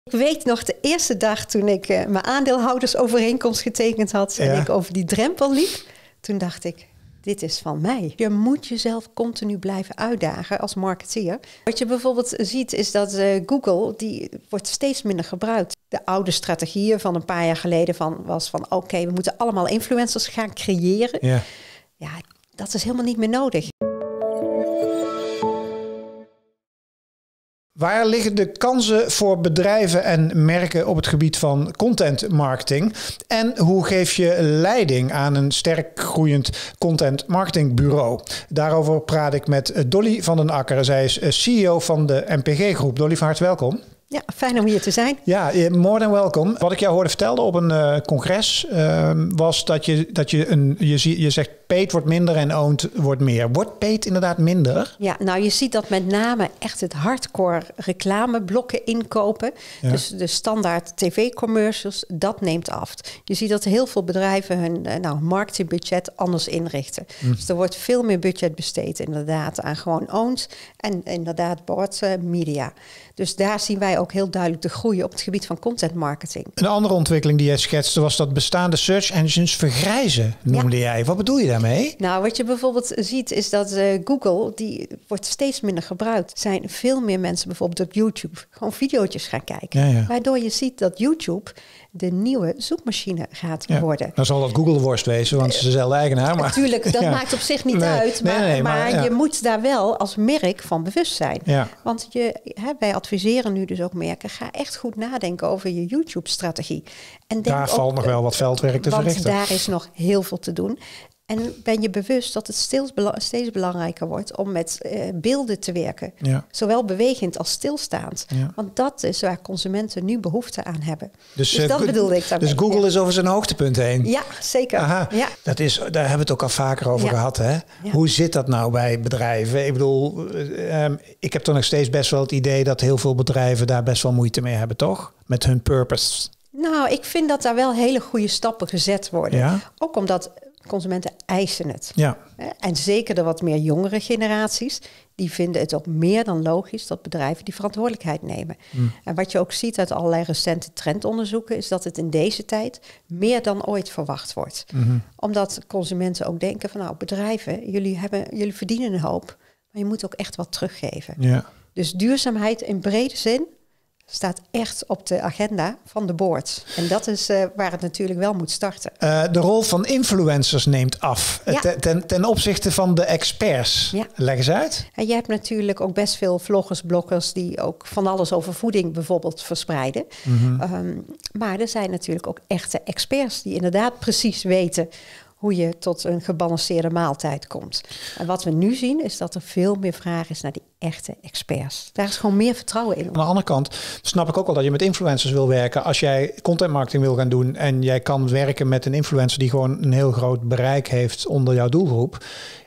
Ik weet nog de eerste dag toen ik mijn aandeelhoudersovereenkomst getekend had... en ik over die drempel liep. Toen dacht ik, dit is van mij. Je moet jezelf continu blijven uitdagen als marketeer. Wat je bijvoorbeeld ziet is dat Google, die wordt steeds minder gebruikt. De oude strategieën van een paar jaar geleden was van... oké, we moeten allemaal influencers gaan creëren. Ja, dat is helemaal niet meer nodig. Waar liggen de kansen voor bedrijven en merken op het gebied van content marketing? En hoe geef je leiding aan een sterk groeiend content marketing bureau? Daarover praat ik met Dolly van den Akker. Zij is CEO van de MPG Groep. Dolly, van harte welkom. Ja, fijn om hier te zijn. Ja, more than welcome. Wat ik jou hoorde vertellen op een congres was dat je zegt paid wordt minder en owned wordt meer. Wordt paid inderdaad minder? Ja, nou je ziet dat met name echt het hardcore reclameblokken inkopen. Ja. Dus de standaard tv-commercials, dat neemt af. Je ziet dat heel veel bedrijven hun marketingbudget anders inrichten. Dus er wordt veel meer budget besteed inderdaad aan gewoon owned en inderdaad bought media. Dus daar zien wij ook heel duidelijk de groei op het gebied van content marketing. Een andere ontwikkeling die jij schetste was dat bestaande search engines vergrijzen, noemde jij. Wat bedoel je daarmee? Nou, wat je bijvoorbeeld ziet is dat Google, die wordt steeds minder gebruikt. Er zijn veel meer mensen bijvoorbeeld op YouTube gewoon video's gaan kijken. Ja. Waardoor je ziet dat YouTube de nieuwe zoekmachine gaat worden. Dan zal dat Google de worst wezen, want ze is dezelfde eigenaar. Maar... Natuurlijk, dat maakt op zich niet uit. Maar je moet daar wel als merk van bewust zijn. Ja. Want wij adviseren nu dus ook merken, ga echt goed nadenken over je YouTube-strategie. En daar valt nog wel wat veldwerk te verrichten. Want daar is nog heel veel te doen. En ben je bewust dat het steeds belangrijker wordt om met beelden te werken. Ja. Zowel bewegend als stilstaand. Ja. Want dat is waar consumenten nu behoefte aan hebben. Dus dat bedoelde ik daarmee. Dus Google is over zijn hoogtepunt heen? Ja, zeker. Aha. Ja. Daar hebben we het ook al vaker over gehad. Hè? Ja. Hoe zit dat nou bij bedrijven? Ik bedoel, ik heb toch nog steeds best wel het idee dat heel veel bedrijven daar best wel moeite mee hebben, toch? Met hun purpose. Nou, ik vind dat daar wel hele goede stappen gezet worden. Ja? Ook omdat consumenten eisen het. Ja. En zeker de wat meer jongere generaties, die vinden het ook meer dan logisch dat bedrijven die verantwoordelijkheid nemen. En wat je ook ziet uit allerlei recente trendonderzoeken, is dat het in deze tijd meer dan ooit verwacht wordt. Omdat consumenten ook denken van bedrijven, jullie verdienen een hoop, maar je moet ook echt wat teruggeven. Ja. Dus duurzaamheid in brede zin staat echt op de agenda van de board. En dat is waar het natuurlijk wel moet starten. De rol van influencers neemt af. Ja. Ten opzichte van de experts. Ja. Leg eens uit. En je hebt natuurlijk ook best veel vloggers, bloggers die ook van alles over voeding bijvoorbeeld verspreiden. Maar er zijn natuurlijk ook echte experts die inderdaad precies weten hoe je tot een gebalanceerde maaltijd komt. En wat we nu zien is dat er veel meer vraag is naar die echte experts. Daar is gewoon meer vertrouwen in. Aan de andere kant snap ik ook wel dat je met influencers wil werken. Als jij content marketing wil gaan doen en jij kan werken met een influencer die gewoon een heel groot bereik heeft onder jouw doelgroep.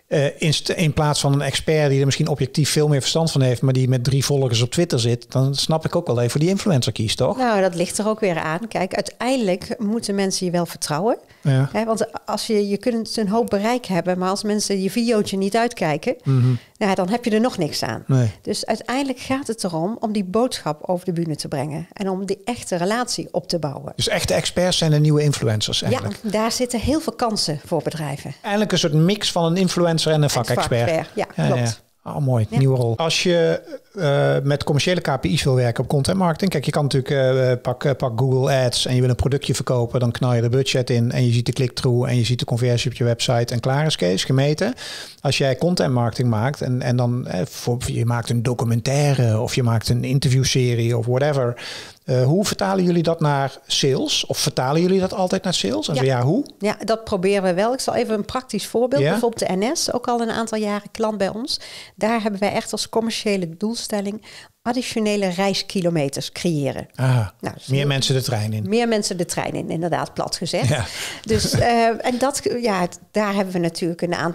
In plaats van een expert die er misschien objectief veel meer verstand van heeft, maar die met 3 volgers op Twitter zit, dan snap ik ook wel even voor die influencer kiest, toch? Nou, dat ligt er ook weer aan. Kijk, uiteindelijk moeten mensen je wel vertrouwen. Ja. Want als je kunt een hoop bereik hebben, maar als mensen je videootje niet uitkijken, dan heb je er nog niks aan. Nee. Dus uiteindelijk gaat het erom om die boodschap over de bühne te brengen en om die echte relatie op te bouwen. Dus echte experts zijn de nieuwe influencers eigenlijk? Ja, daar zitten heel veel kansen voor bedrijven. Eigenlijk een soort mix van een influencer en een vakexpert. Ja, klopt. Ja. Oh, mooi, nieuwe rol. Als je met commerciële KPI's wil werken op content marketing. Kijk, je kan natuurlijk pak Google Ads en je wil een productje verkopen. Dan knal je er budget in en je ziet de click-through en je ziet de conversie op je website en klaar is Kees, gemeten. Als jij content marketing maakt en dan je maakt een documentaire of je maakt een interviewserie of whatever. Hoe vertalen jullie dat naar sales? Of vertalen jullie dat altijd naar sales? En zo hoe? Ja, dat proberen we wel. Ik zal even een praktisch voorbeeld. Ja? Bijvoorbeeld de NS, ook al een aantal jaren klant bij ons. Daar hebben wij echt als commerciële doelstelling additionele reiskilometers creëren. Meer mensen de trein in. Meer mensen de trein in, inderdaad, plat gezegd. Ja. Dus, en daar hebben we natuurlijk een aantal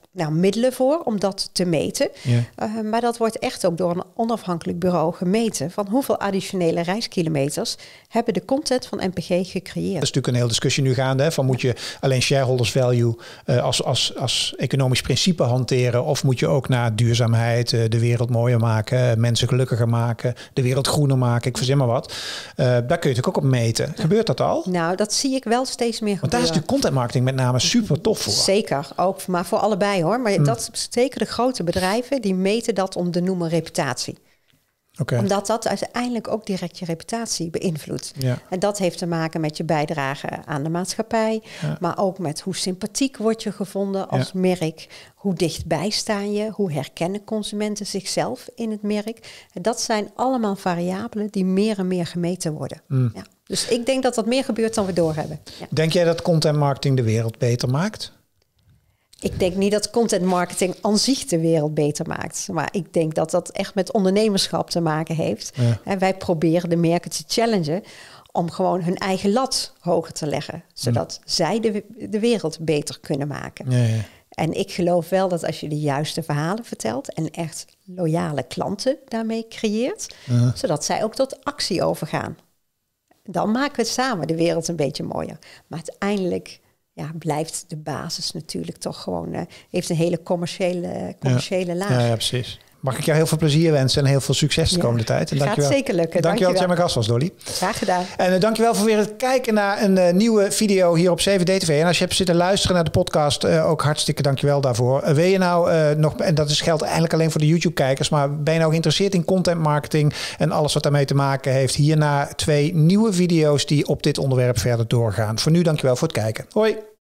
middelen voor om dat te meten. Ja. Maar dat wordt echt ook door een onafhankelijk bureau gemeten. Van hoeveel additionele reiskilometers hebben de content van NPG gecreëerd. Dat is natuurlijk een hele discussie nu gaande. Hè, van moet je alleen shareholders value als economisch principe hanteren? Of moet je ook naar duurzaamheid, de wereld mooier maken, mensen gelukkiger maken, de wereld groener maken? Ik verzin maar wat. Daar kun je natuurlijk ook op meten. Gebeurt dat al? Nou, dat zie ik wel steeds meer gebeuren. Want daar is natuurlijk content marketing met name super tof voor. Zeker, ook, maar voor allebei hoor. Maar dat zeker de grote bedrijven, die meten dat om de noemen reputatie. Okay. Omdat dat uiteindelijk ook direct je reputatie beïnvloedt. Ja. En dat heeft te maken met je bijdrage aan de maatschappij. Ja. Maar ook met hoe sympathiek word je gevonden als merk. Hoe dichtbij sta je? Hoe herkennen consumenten zichzelf in het merk? En dat zijn allemaal variabelen die meer en meer gemeten worden. Ja. Dus ik denk dat dat meer gebeurt dan we doorhebben. Ja. Denk jij dat content marketing de wereld beter maakt? Ik denk niet dat content marketing aan zich de wereld beter maakt. Maar ik denk dat dat echt met ondernemerschap te maken heeft. Ja. En wij proberen de merken te challengen om gewoon hun eigen lat hoger te leggen. Zodat zij de wereld beter kunnen maken. Ja, ja. En ik geloof wel dat als je de juiste verhalen vertelt en echt loyale klanten daarmee creëert, zodat zij ook tot actie overgaan. Dan maken we het samen de wereld een beetje mooier. Maar uiteindelijk blijft de basis natuurlijk toch gewoon heeft een hele commerciële laag. Ja, precies. Mag ik jou heel veel plezier wensen en heel veel succes de komende tijd. En gaat zeker lukken. Dankjewel dat jij mijn gast was, Dolly. Graag gedaan. En dankjewel voor weer het kijken naar een nieuwe video hier op 7D-TV. En als je hebt zitten luisteren naar de podcast, ook hartstikke dankjewel daarvoor. Wil je nou nog, en dat geldt eigenlijk alleen voor de YouTube-kijkers, maar ben je nou geïnteresseerd in content marketing en alles wat daarmee te maken heeft? Hierna 2 nieuwe video's die op dit onderwerp verder doorgaan. Voor nu dankjewel voor het kijken. Hoi!